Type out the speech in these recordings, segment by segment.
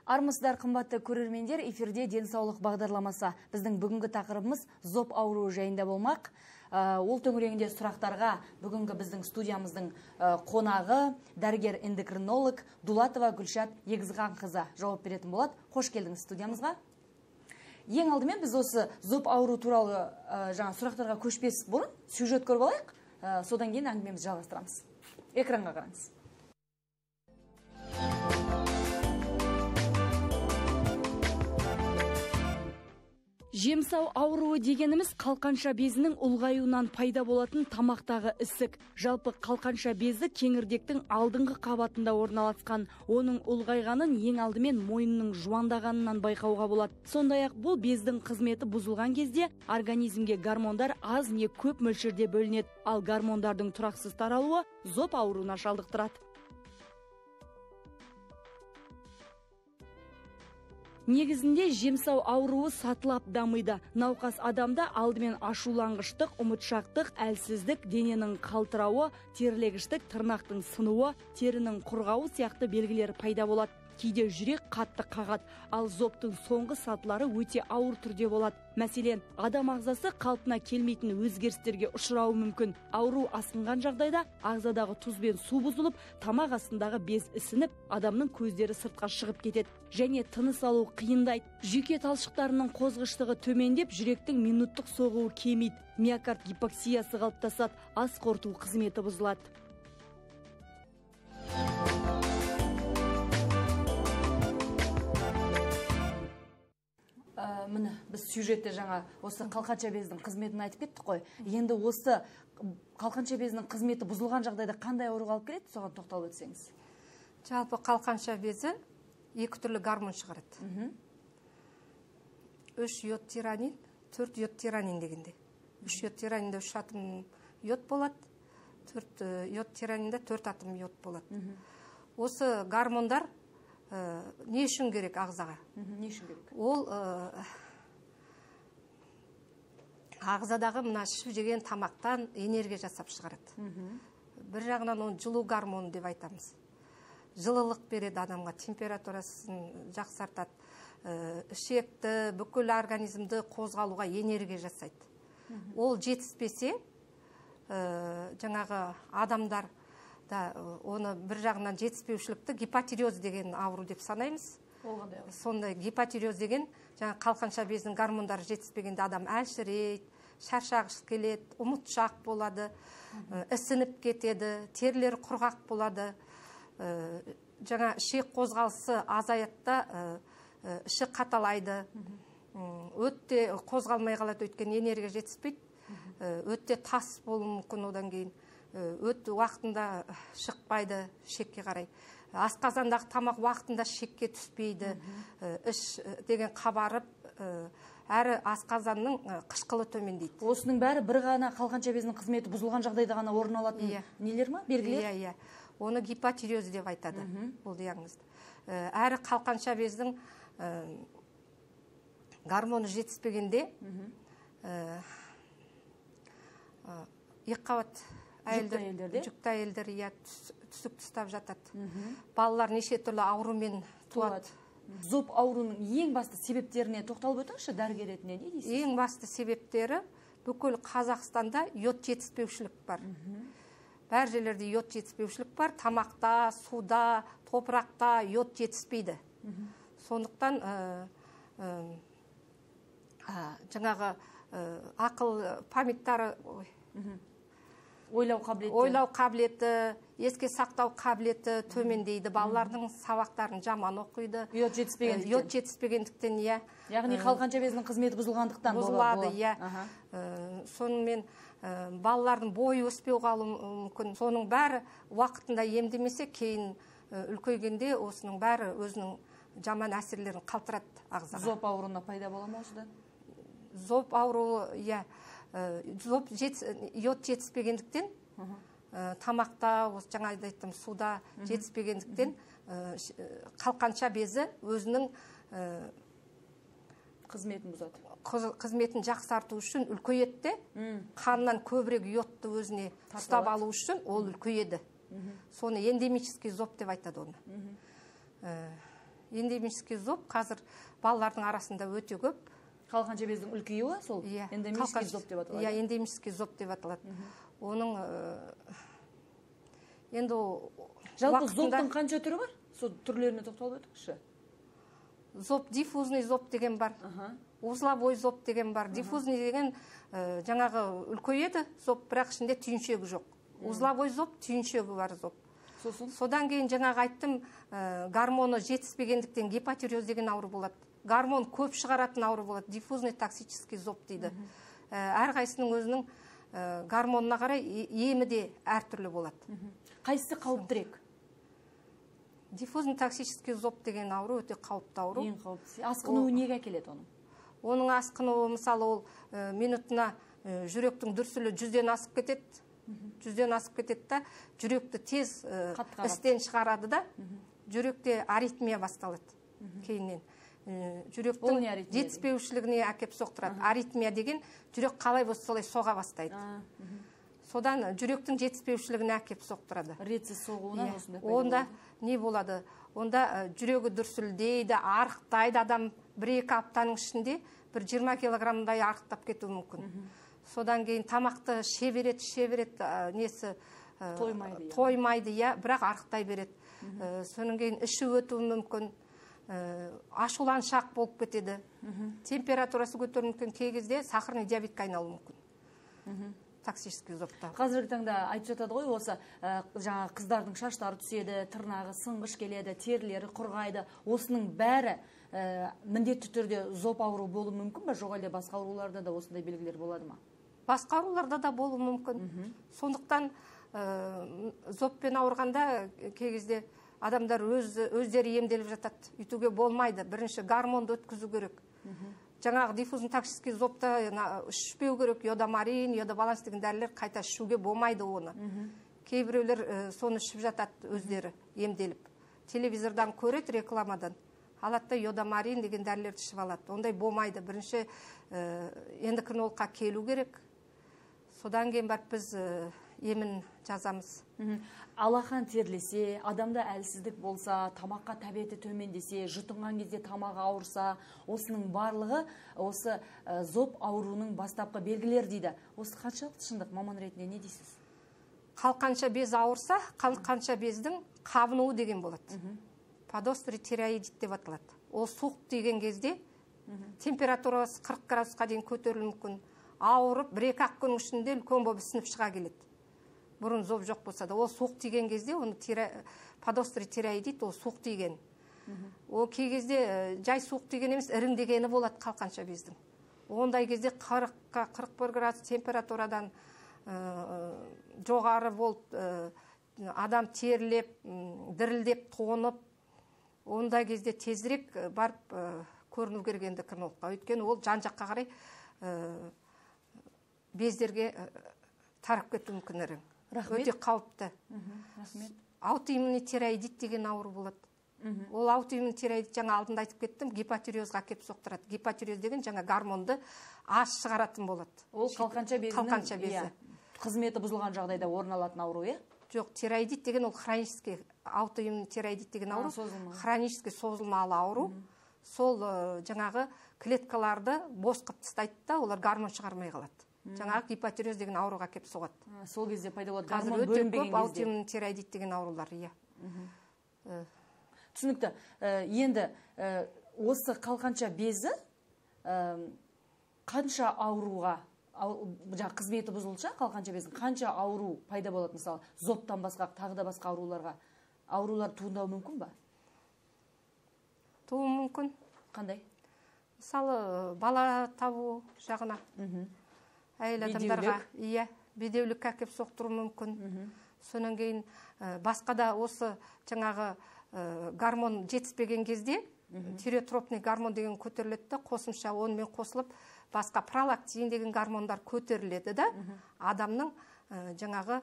Армысыздар, қымбатты көрермендер, эфирде денсаулық бағдарламасы. Біздің бүгінгі тақырыбымыз зоб ауруы жайында болмақ. Ол төңірегінде сұрақтарға бүгінгі біздің студиямыздың қонағы, дәрігер-эндокринолог Дулатова Гүлшат Егізғанқызы жауап беретін болады. Қош келдіңіз студиямызға. Ең алдымен біз осы зоб ауруы туралы сұрақтарға көшпес бұрын сюжет көріп алайық. Содан кейін әңгімемізді жалғастырамыз. Экранға қараңыз. Жемсау ауруы дегеніміз қалқанша безінің ұлғаюынан пайда болатын тамақтағы ісік. Жалпы қалқанша безі кеңірдектің алдыңғы қабатында орналасқан. Оның ұлғайғанын ең алдымен мойынның жуандағанынан байқауға болады. Сондай-ақ бұл бездің қызметі бұзылған кезде организмге гормондар аз не көп мөлшерде бөлінеді. Ал гормондардың тұрақсыз таралуы зоб ауруына шалдықтырады. Негізінде жемсау ауруы сатылап дамиды. Науқас адамда алдымен ашуланғыштық, ұмытшақтық, әлсіздік, дененің қалтырауы, терілегіштік, тырнақтың сынуы, терінің құрғауы сияқты белгілер пайда болады. Кейде жүрек қатты қағады, ал зобтың соңғы сатылары өте ауыр түрде болады. Мәселен, адам ағзасы қалпына келмейтін өзгерістерге ұшырауы мүмкін. Ауру асқынған жағдайда ағзадағы тұз бен су бұзылып, тамақ астындағы без ісініп, адамның көздері сыртқа шығып кетеді. Және тыныс алу қиындайды. Жүйке талшықтарының қозғыштығы төмендеп, жүректің минуттық соғуы кемиді. Миокард гипоксиясы қалыптасады, ас қорыту қызметі бұзылады. Міне, біз сюжетте жаңа осы қалқанша бездің қызметін айтып кеттік қой. Енді осы қалқанша безінің қызметі бұзылған жағдайда қандай ауруға алып келеді? Соған тоқталып өтсеңіз. Жалпы қалқанша безі екі түрлі гормон шығарады. 3 йод тиранин, 4 йод тиранин дегенде. 3 йод тиранинде 3 атом йод болады, 4 йод тиранинде 4 атом йод болады. Осы гормондар не үшін керек ағзаға? Не үшін керек? Ол ағзадағы мына ішіп жеген тамақтан энергия жасап шығарады. Бір жағынан оны жылу гормоны деп айтамыз. Жылылық береді адамға, температурасын жақсартады, ішекті, бүкіл организмді қозғалуға энергия жасайды. Ол жетіспесе, жаңағы адамдар оны бір жағынан жетіспеушілікті гипотиреоз деген ауру деп санаймыз. Сондай гипотиреоз деген жаңа қалқанша безінің гормондары жетіспегенде адам әлсірейді, шаршағыш келеді, ұмытшақ болады, ісініп кетеді, терілері құрғақ болады, жаңа ішек қозғалысы азаятта, іші қаталайды, өтте қозғалмай қалады, өйткені энергия жетіспейді, өтте тас болуы мүмкін, одан кейін өт уақытында шықпайды шекке қарай. Асқазандағы тамақ уақытында шекке түспейді, іш деген қабарып, әрі асқазанның қышқылы төмендейді. Осының бәрі бір ғана қалқанша безінің қызметі бұзылған жағдайда ғана орын алатын нелер ма, белгілер? Иә. Оны гипотиреоз деп айтады, бұл диагнозды. Әрі қалқанша бездің гормоны жетіспегенде екіқабат жүкті әйелдер түсік тұстап жатады. Балалар неше түрлі аурумен туады. Зоб ауруының ең басты себептеріне тоқталып өтіңізші, дәрігер ретінде не дейсіз? Ең басты себептері бүкіл Қазақстанда йод жетіспеушілік бар. Бәр жерлерде йод жетіспеушілік бар. Тамақта, суда, топырақта йод жетіспейді. Сондықтан жаңағы ақыл памяттары, ойлау қабілеті, еске сақтау қабілеті төмендейді. Балалардың сабақтарын жаман оқиды. Йод жетіспегендіктен, иә. Яғни қалқанша безінің қызметі бұзылғандықтан бұзылады, иә. Сонымен балалардың бойы өспеу қалуы мүмкін. Соның бәрі уақытында емдемесе, кейін үлкейгенде осының бәрі өзінің жаман әсерлерін қалтырады ағзаға. Зоб ауруына пайда бола ма осыдан? Зоб ауруы, иә. Йод жетіспегендіктен, тамақта, жаңа айттым, суда жетіспегендіктен қалқанша безі өзінің қызметін бұзады. Қызметін жақсарту үшін үлкейеді, қаннан көбірек йодты өзіне ұстап алу үшін ол үлкейеді. Соны эндемический зоб деп айтады оны. эндемический зоб қазір балалардың арасында өте көп. Қалқанша бездің үлкеюі сол эндемический зоб деп аталады. Иә, эндемический зоб деп аталады. Оның енді жалпы зобтың қанша түрі бар? Сол түрлеріне тоқталып өтіңізші. Зоб, диффузный зоб деген бар. Узловой зоб деген бар. Диффузный деген жаңағы үлкейеді зоб, бірақ ішінде түйіншегі жоқ. Узловой зоб, түйіншегі бар зоб. Содан кейін жаңағы айттым, гормоны жетіспегендіктен гипотиреоз деген ауру болады. Гормон көп шығаратын ауру болады. Диффузный токсический зоб дейді. Әрқайсының өзінің гормонына қарай емі де әртүрлі болады. Қайсысы қауіптірек? Диффузный токсический зоб деген ауру өте қауіпті ауру. Ең қауіптісі. Асқынуы неге әкеледі оның? Оның асқынуы мысалы ол минутына жүректің дүрсілі 100-ден асып кетеді. 100-ден асып кетеді да, жүректі тез істен шығарады да, жүректе аритмия басталады кейіннен. Жүректің жетіспеушілігіне әкеп соқтырады. Аритмия деген жүрек қалай болса солай соға бастайды. Содан жүректің жетіспеушілігіне әкеп соқтырады. Ретсіз соғуына осындай пайда болады. Онда не болады? Онда жүрегі дүрсілдейді, арықтайды адам 1-2 аптаның ішінде бір 20 килограммдай арықтап кетуі мүмкін. Содан кейін тамақты шеберет несі тоймайды, бірақ арықтай береді. Содан кейін іші өтуі мүмкін, ашуланшақ болып кетеді. Температурасы көтерілуі мүмкін, кей кезде сахарный диабетке айналуы мүмкін. Токсический зобта. Қазіргі таңда айтып жатады ғой, осы жаңа қыздардың шаштары түседі, тырнағы сынғыш келеді, терілері құрғайды. Осының бәрі міндетті түрде зоб ауру болуы мүмкін бе? Жоқ әлде басқа ауруларда да осындай белгілер болады ма? Басқа ауруларда да болуы мүмкін. Сондықтан зобпен ауырғанда кей кезде адамдар өздері емделіп жатады. Үйтуге болмайды. Бірінші гормонды өткізу керек. Жаңағы диффузный токсический зобта ішпеу керек, йодамарин, йодобаланс деген дәрілер қайта ішуге болмайды оны. Кейбіреулер соны ішіп жатады өздері емделіп. Телевизордан көреді, рекламадан. Алатта йодамарин деген дәрілерді ішіп алады. Ондай болмайды. Бірінші эндокринологқа келу керек. Содан кейін барып біз емін жазамыз. Алақан терлесе, адамда әлсіздік болса, тамаққа тәбеті төмендесе, жұтынған кезде тамағы ауырса, осының барлығы осы зоб ауруының бастапқы белгілер дейді. Осы қаншалықты шындық, маман ретінде не дейсіз? Қалқанша без ауырса, қалқанша бездің қабынуы деген болады. Подострый тиреоидит деп аталады. Ол суық тиген кезде температурасы 40 градусқа дейін көтерілуі мүмкін. Ауырып, 1-2 күн ішінде үлкен болып ісініп шыға келеді. Бұрын зоб жоқ болса да, ол суық тиген кезде, оны подострый тиреоидит, ол суық тиген. Ол кей кезде жай суық тиген емес, іріңдегені болады қалқанша бездің. Ондай кезде 40-41 градус температурадан жоғары болып, адам терілеп, дірілдеп, тоңып, ондай кезде тезірек барып көріну керек эндокринологқа. Өйткені ол жан-жаққа қарай бездерге тарап кетуі мүмкін ірің. Өте қауіпті. Аутоиммунный тиреоидит деген ауру болады. Ол аутоиммунный тиреоидит жаңа алдында айтып кеттім, гипотиреозға әкеп соқтырады. Гипотиреоз деген жаңа гормонды аз шығаратын болады. Ол қалқанша безінің қызметі бұзылған жағдайда орын алатын ауру, е? Жоқ, тиреоидит деген ол хронический, аутоиммунный тиреоидит деген ауру, хронический созылмалы ауру. Сол жаңағы клеткаларды бос қып тастайды да, олар гормон шығармай қалады. Жаңағы гипотиреоз деген ауруға кеп соғады. Сол кезде пайда болады гормон бөлінбеген кезде. Қазір өте көп аутоиммунный тиреоидит деген аурулар, иә. Түсінікті. Енді осы қалқанша безі қанша ауруға, қызметі бұзылса, қалқанша бездің қанша ауру пайда болады, мысалы, зобтан басқа, тағы да басқа аурулар туындауы мүмкін ба? Туы мүмкін. Қандай? Мысалы, бала табу жағына. Әйел адамдарға, бедеулік әкеп соқтыру мүмкін. Сонан кейін басқа да осы жаңағы гормон жетіспеген кезде тиреотропный гормон деген көтеріледі, қосымша онымен қосылып, басқа пролактин деген гормондар көтеріледі да, адамның жаңағы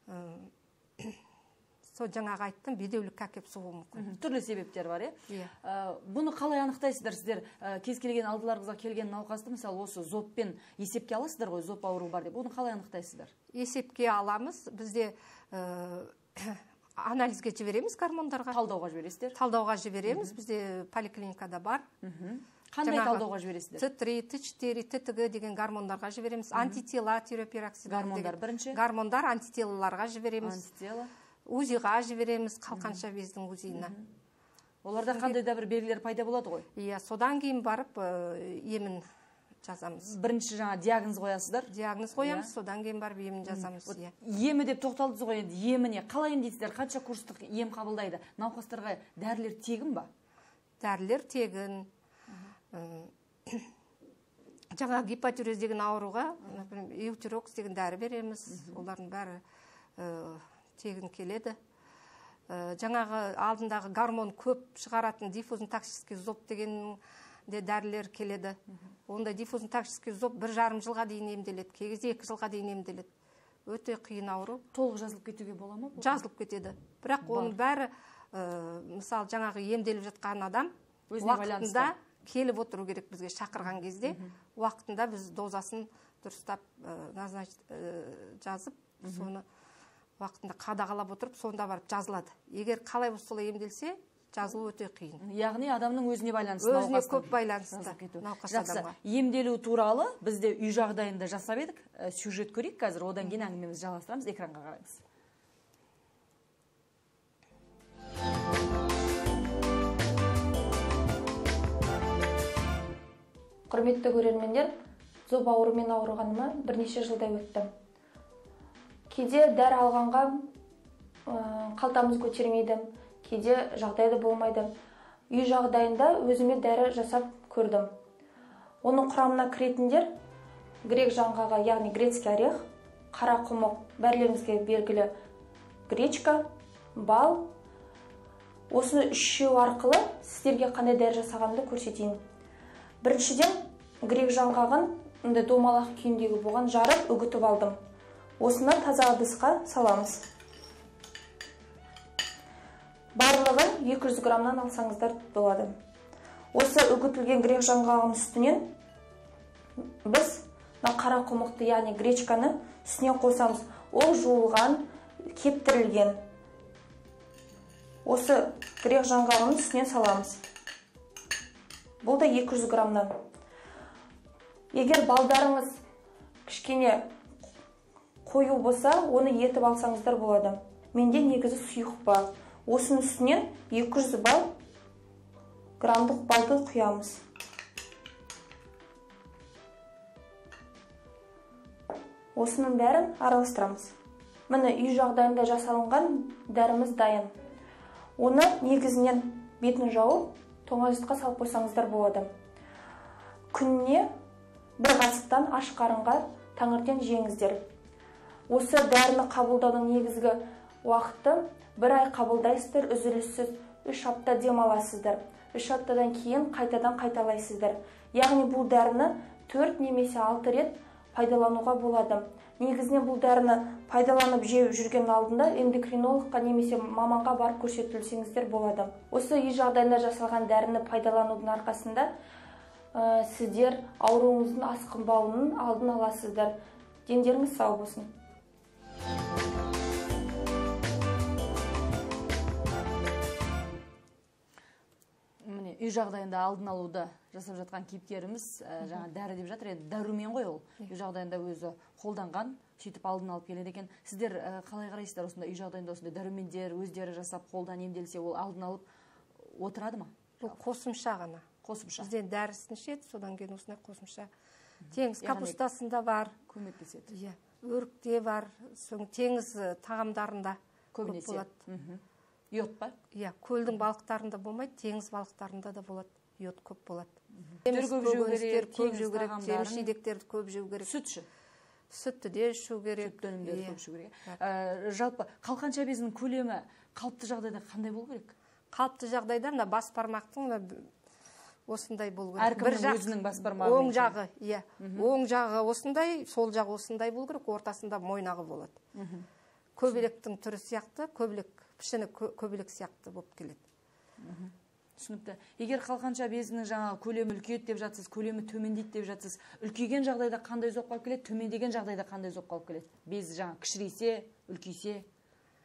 сол жаңағы айттым, бедеулік әкеп соғуы мүмкін. Түрлі себептер бар, е? Бұны қалай анықтайсыздар? Сіздер кез келген алдыларыңызға келген науқасты, мысалы, осы зобпен есепке аласыздар ғой, зоб ауру бар деп. Бұны қалай анықтайсыздар? Есепке аламыз. Бізде анализге жібереміз, гормондарға. Талдауға жібересіздер? Талдауға жібереміз, бізде поликлиникада бар. Қандай талдауға жібересіздер? Т3, Т4, Т2 деген гормондарға жібереміз. Антитела, тиреопероксид. Гормондар бірінші? Гормондар, антителаларға жібереміз. Антитела. УЗИға жібереміз, қалқанша бездің УЗИына. Оларда қандай да бір белгілер пайда болады ғой? Иә, содан кейін барып емін жазамыз. Бірінші жаңа диагноз қоясыздар? Диагноз қоямыз, содан кейін барып емін жазамыз. Емі деп тоқталдыңыз ғой, енді еміне қалай емдейсіздер? Қанша курстық ем қабылдайды? Науқастарға дәрілер тегін ба? Дәрілер тегін. Жаңа гипотиреоз деген ауруға эутерокс деген дәрі береміз. Олардың бәрі тегін келеді. Жаңағы алдындағы гормон көп шығаратын диффузный токсический зоб деген де дәрілер келеді. Онда диффузный токсический зоб 1,5 жылға дейін емделеді, кей кезде 2 жылға дейін емделеді. Өте қиын ауру. Толық жазылып кетуге бола ма? Жазылып кетеді. Бірақ оның бәрі, мысалы, жаңағы емделіп жатқан адам уақытында келіп отыру керек бізге шақырған кезде. Уақытында біз дозасын дұрыстап жазып, соны уақытында қадағалап отырып, сонда барып жазылады. Егер қалай болса солай емделсе, жазылу өте қиын. Яғни адамның өзіне байланысты. Өзіне көп байланысты. Жақсы, емделу туралы бізде үй жағдайында жасап едік. Сюжет көрейік қазір, одан кейін әңгімемізді жалғастырамыз. Экранға қараңыз. Құрметті көрермендер, зоб аурумен ауырғаныма бірнеше жылдай өтті. Кейде дәрі алғанға қалтамыз көтермейді, кейде жағдайды болмайды. Үй жағдайында өзіме дәрі жасап көрдім. Оның құрамына кіретіндер грек жаңғағы, яғни грецкий орех, қара құмық, бәрлеріңізге белгілі гречка, бал. Осы үшеу арқылы сіздерге қандай дәрі жасағанымды көрсетейін. Біріншіден грек жаңғағын домалақ күйіндегі болған жарып үгітіп алдым. Осыны таза ыдысқа саламыз. Барлығын 200 граммнан алсаңыздар болады. Осы үгітілген грек жаңғағының үстінен біз қара құмықты, яғни гречканы үстіне қосамыз. Ол жуылған, кептірілген. Осы грек жаңғағының үстінен саламыз. Бұл да 200 граммнан. Егер балдарыңыз кішкене қою болса, оны етіп алсаңыздар болады. Менде негізі сұйық бал. Осының үстінен 200 граммдық балды құямыз. Осының бәрін араластырамыз. Міне үй жағдайында жасалынған дәріміз дайын. Оны негізінен бетін жауып, тоңазытқа салып қойсаңыздар болады. Күніне 1 қасықтан аш қарынға таңертең жеңіздер. Осы дәріні қабылдаудың негізгі уақыты 1 ай қабылдайсыздар, үзіліссіз 3 апта демаласыздар. 3 аптадан кейін қайтадан қайталайсыздар. Яғни бұл дәріні 4 немесе 6 рет пайдалануға болады. Негізінен бұл дәріні пайдаланып жеу жүрген алдында эндокринологқа немесе маманға барып көрсетілсеңіздер болады. Осы үй жағдайында жасалған дәріні пайдаланудың арқасында сіздер ауруыңыздың асқынбауының алдын аласыздар. Дендеріңіз сау болсын. Міне, үй жағдайында алдын алуды жасап жатқан кейіпкеріміз жаңа дәрі деп жатыр, дәрумен ғой ол. Үй жағдайында өзі қолданған, сөйтіп алдын алып келеді екен. Сіздер қалай қарайсыздар осында үй жағдайында осындай дәрумендер өздері жасап қолдан емделсе, ол алдын алып отырады ма? Бұл қосымша ғана. Қосымша. Бізден дәрісін ішеді, содан кейін осындай қосымша. Теңіз капустасында бар, көмектеседі. Өрікте бар, теңіз тағамдарында көп болады. Йод ба? Көлдің балықтарында болмайды, теңіз балықтарында да болады. Йод көп болады. Көбіністер көп жеу керек, темір жидектерді көп жеу керек. Сүтші? Сүтті де ішу керек. Сүт өнімдерді көп ішу керек. Жалпы қалқанша безінің көлемі қалыпты жағдайда қандай болу керек? Қалыпты жағдайда мына бас бармақтың осындай болу керек. Әркімнің өзінің бас бармағы. Оң жағы, оң жағы осындай, сол жағы осындай болу керек, ортасында мойнағы болады. Көбелектің түрі сияқты, пішіні көбелек сияқты болып келеді. Түсінікті. Егер қалқанша безінің жаңағы көлемі үлкейеді деп жатсыз, көлемі төмендейді деп жатсыз, үлкейген жағдайда қандай зоб қалып келеді, төмендеген жағдайда қандай зоб қалып келеді? Без жаңа кішірейсе, үлкейсе?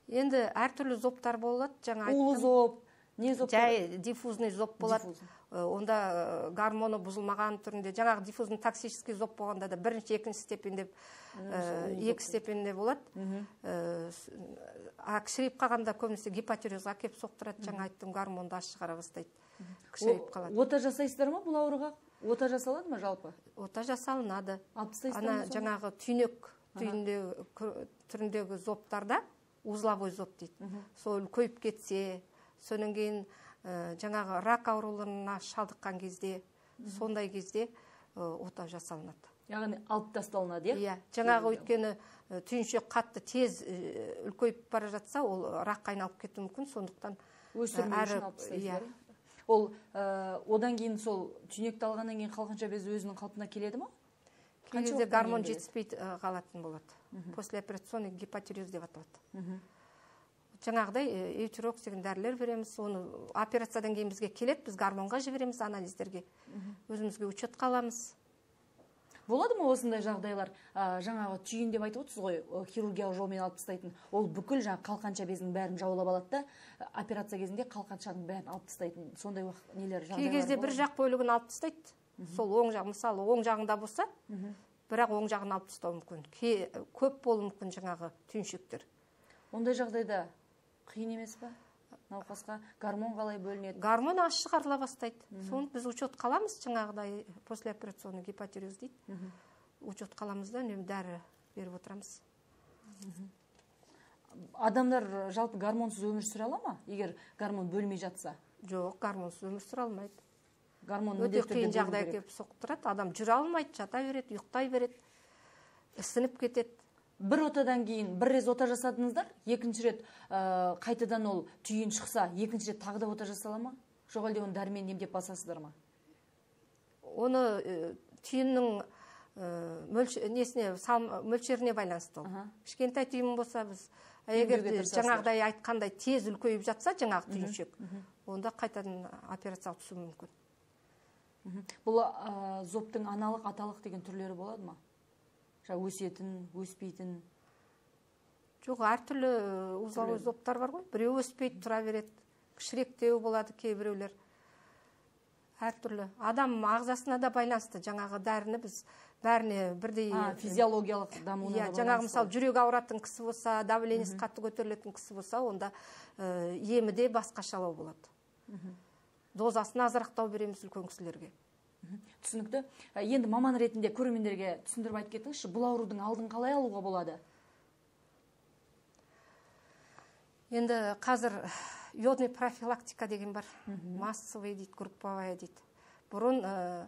Енді әртүрлі зоптар болады, жаңа айттым. Улы зоп, не зоп? Жай диффузный зоп болады. Онда гормоны бұзылмаған түрінде, жаңағы диффузный токсический зоп болғанда да бірінші, екінші степенде, екі степенде болады. Кішірейіп қалғанда көбінесе гипотиреозға келіп соқтырады, жаңа айттым, гормонды аз шығара бастайды. Кішірейіп қалады. Ота жасайсыздар ма бұл ауруға? Ота жасалады ма жалпы? Ота жасалынады. Алып тастайсыздар ма? Ана жаңағы түйнек түріндегі зоптарда узловой зоп дейді. Сол көйіп кетсе, содан кейін жаңағы рак ауруларына шалдыққан кезде, сондай кезде ота жасалынады. Яғни алып тасталынады, иә? Жаңағы өйткені түйіншек қатты тез үлкейіп бара жатса, ол раққа айналып кетуі мүмкін, сондықтан өсірмеу үшін алып тастайсыздар. Ол одан кейін сол түйнекті алғаннан кейін қалғанша без өзінің қалпына келеді ма? Кей кезде гормон жетіспей қалатын болады. Послеоперационный гипотиреоз деп аталады. Жаңағыдай эйтерокс деген дәрілер береміз, оны операциядан кейін бізге келеді, біз гормонға жібереміз анализдерге, өзімізге учет қаламыз. Болады ма осындай жағдайлар? Жаңағы түйін деп айтып отырсыз ғой, хирургиялық жолмен алып тастайтын. Ол бүкіл жаңағы қалқанша безінің бәрін жаулап алады да, операция кезінде қалқаншаның бәрін алып тастайтын. Сондай нелер жағдайлар. Кей кезде бір жақ бөлігін алып тастайды. Сол оң жақ, мысалы оң жағында болса, бірақ оң жағын алып тастау мүмкін. Көп болуы мүмкін жаңағы түйіншектер. Ондай жағдайда қиын емес па? Науқасқа гормон қалай бөлінеді? Гормон аз шығарыла бастайды. Соны біз учет қаламыз, жаңағыдай послеоперационный гипотиреоз дейді. Учет қаламыз да, үнемі дәрі беріп отырамыз. Адамдар жалпы гормонсыз өмір сүре ала ма? Егер гормон бөлмей жатса? Жоқ, гормонсыз өмір сүре алмайды. Гормон өте қиын жағдай келіп соқтырады. Адам жүре алмайды, жата береді, ұйықтай береді, ісініп кетеді. Бір отадан кейін бір рет ота жасадыңыздар, екінші рет қайтадан ол түйін шықса, екінші рет тағы да ота жасала ма? Жоқ әлде оны дәрімен емдеп басасыздар ма? Оны түйіннің мөлшеріне байланысты ол. Кішкентай түйін болса, біз егер жаңағыдай айтқандай тез үлкейіп жатса, жаңағы түйіншек, онда қайтадан операцияға түсу мүмкін. Бұл зоптың аналық, аталық деген түрлері болады ма? Өсетін, өспейтін? Жоқ, әртүрлі узловой зоптар бар ғой. Біреу өспейді, тұра береді. Кішіректеу болады кейбіреулер. Әртүрлі. Адам ағзасына да байланысты. Жаңағы дәріні біз бәріне бірдей физиологиялық дамуына да байланысты. Жаңағы мысалы жүрек ауыратын кісі болса, давлениесі қатты көтерілетін кісі болса, онда емі де басқашалау болады. Дозасын азырақтау береміз үлкен кісілерге. Түсінікті. Енді маман ретінде көрермендерге түсіндіріп айтып кетіңізші, бұл аурудың алдын қалай алуға болады? Енді қазір йодный профилактика деген бар. Массовый дейді, групповая дейді. Бұрын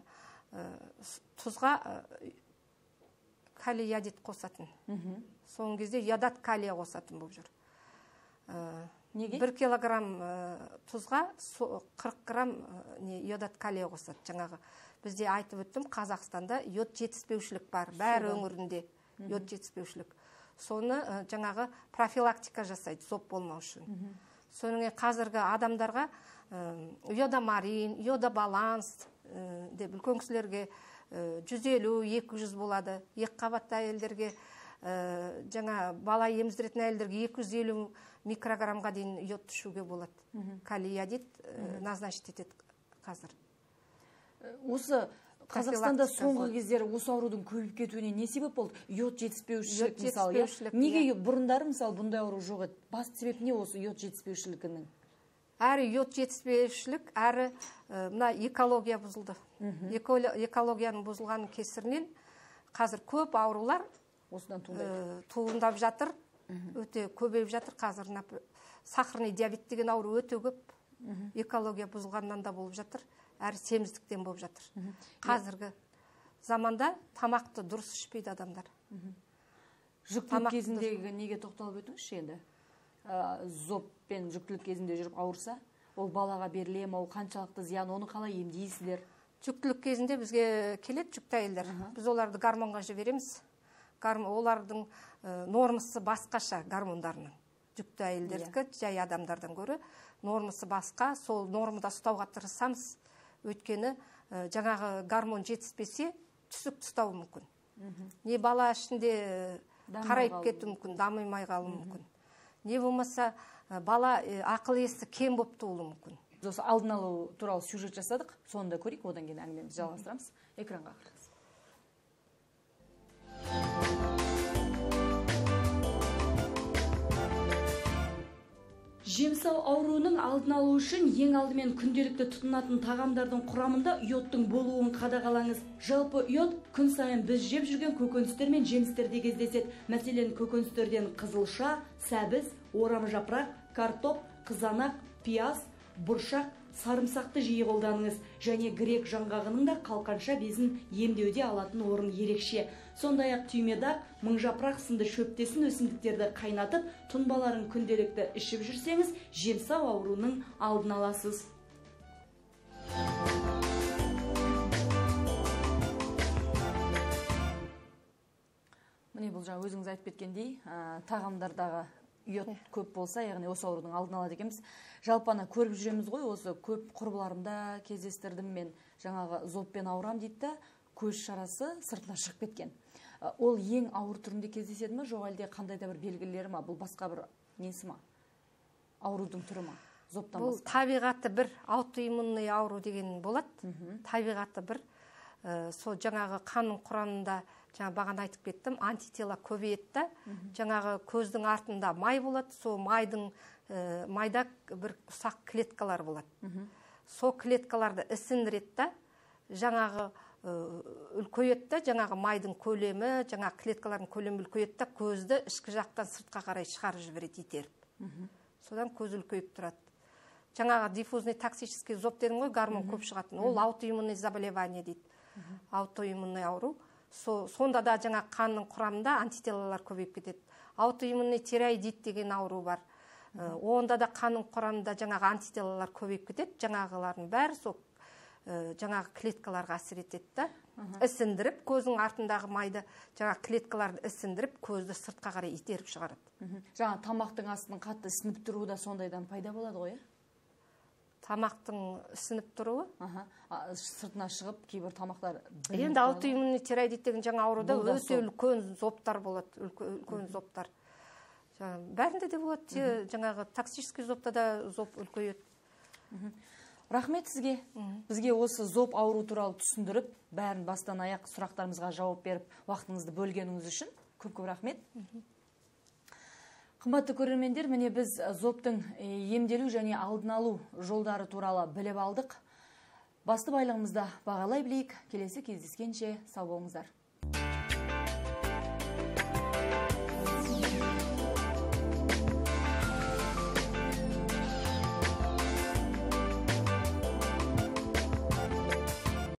тұзға калий йодид қосатын. Соңғы кезде йодат калия қосатын болып жүр. Неге? 1 килограмм тұзға 40 грамм йодат калия қосады. Жаңағы бізде айтып өттім, Қазақстанда йод жетіспеушілік бар, бәр өңірінде йод жетіспеушілік. Соны жаңағы профилактика жасайды, зоп болмау үшін. Соның қазіргі адамдарға йодамарин, йодабаланс деп үлкен кісілерге 150-200 болады. Екі қабатты әйелдерге, жаңа бала еміздіретін әйелдерге 250 микрограммға дейін йод түшуге болады. Калий йодид назначить етеді қазір. Осы Қазақстанда соңғы кездері осы аурудың көбейіп кетуіне не себеп болды? Йод жетіспеушілік мысалы. Неге бұрындары мысалы бұндай ауру жоқ еді? Басты себеп не осы йод жетіспеушілігінің? Әрі йод жетіспеушілік, әрі мына экология бұзылды. Экологияның бұзылғанның кесірінен қазір көп аурулар туындап жатыр, өте көбейіп жатыр. Қазір сахарный диабет деген ауру өте көп. Экология бұзылғаннан да болып жатыр. Әрі семіздіктен болып жатыр. Қазіргі заманда тамақты дұрыс ішпейді адамдар. Жүктілік кезіндегі неге тоқталып өтіңізші енді? Зоппен жүктілік кезінде жүріп ауырса, ол балаға беріле ме, ол қаншалықты зиян, оны қалай емдейсіздер? Жүктілік кезінде бізге келеді жүкті әйелдер. Біз оларды гормонға жібереміз. Олардың нормасы басқаша гормондарының. Жүкті әйелдердікі жай адамдардан көрі нормасы басқа, сол нормада ұстауға тырысамыз. Өйткені жаңағы гормон жетіспесе, түсік тұстауы мүмкін. Не бала ішінде қарайып кету мүмкін, дамымай қалуы мүмкін. не болмаса бала ақыл есі кем болып туылуы мүмкін. Біз осы алдын алу туралы сюжет жасадық, соны да көрейік, одан кейін әңгімемізді жалғастырамыз. Экранға қараңыз. Жемсау ауруының алдын алу үшін ең алдымен күнделікті тұтынатын тағамдардың құрамында йодтың болуын қадағалаңыз. Жалпы йод күн сайын біз жеп жүрген көкөністер мен жемістерде кездеседі. Мәселен, көкөністерден қызылша, сәбіз, орам жапырақ, картоп, қызанақ, пияз, бұршақ, сарымсақты жиі қолданыңыз. Және грек жаңғағының да қалқанша безін емдеуде алатын орын ерекше. Сондай-ақ түймедақ, мыңжапырақ сынды шөптесін өсімдіктерді қайнатып, тұнбаларын күнделікті ішіп жүрсеңіз, жемсау ауруының алдын аласыз. Міне бұл жаңа өзіңіз айтып кеткендей, тағамдардағы йод көп болса, яғни осы аурудың алдын алады екенбіз. Жалпаны көріп жүреміз ғой, осы көп құрбыларымда кездестірдім мен, жаңағы зобпен ауырам дейді, көз шарасы сыртына шығып кеткен. Ол ең ауыр түрінде кездеседі ме, жоқ әлде қандай да бір белгілері ма? Бұл басқа бір несі ма? Аурудың түрі ма? Зобтан бұл табиғаты бір аутоиммунный ауру деген болады. Табиғаты бір. Сол жаңағы қанның құрамында, жаңа бағана айтып кеттім, антитела көбейеді. Жаңағы көздің артында май болады, сол майда бір ұсақ клеткалар болады. Сол клеткаларды ісіндіреді, жаңағы үлкейеді, жаңағы майдың көлемі, жаңағы клеткалардың көлемі үлкейеді, көзді ішкі жақтан сыртқа қарай шығарып жібереді, итеріп. Содан көз үлкейіп тұрады. Жаңағы диффузный токсический зоб дедің ғой, гормон көп шығатын. Ол аутоиммунный заболевание дейді. Аутоиммунный ауру. Сонда да жаңа қанның құрамында антителалар көбейіп кетеді. Аутоиммунный тиреоидит деген ауру бар. Онда да қанның құрамында жаңағы антителалар көбейіп кетеді. Жаңағылардың бәрі сол жаңағы клеткаларға әсер етеді, ісіндіріп, көздің артындағы майды жаңағы клеткаларды ісіндіріп, көзді сыртқа қарай итеріп шығарады. Жаңа тамақтың астының қатты ісініп тұруы да сондайдан пайда болады ғой? Тамақтың ісініп тұруы? Сыртына шығып, кейбір тамақтар... Енді аутоиммунный тиреоидит деген жаңа ауруда өте үлкен зобтар болады, үлкен зобтар. Бәрінде де болады, жаңағы токсический зобта да зоб үлкейеді. Рахмет сізге. Бізге осы зоб ауру туралы түсіндіріп, бәрін бастан аяқ сұрақтарымызға жауап беріп, уақытыңызды бөлгеніңіз үшін көп-көп рахмет. Қымбатты көрермендер, міне біз зобтың емделу және алдын алу жолдары туралы біліп алдық. Басты байлығымызды бағалай білейік. Келесі кездескенше сау болыңыздар.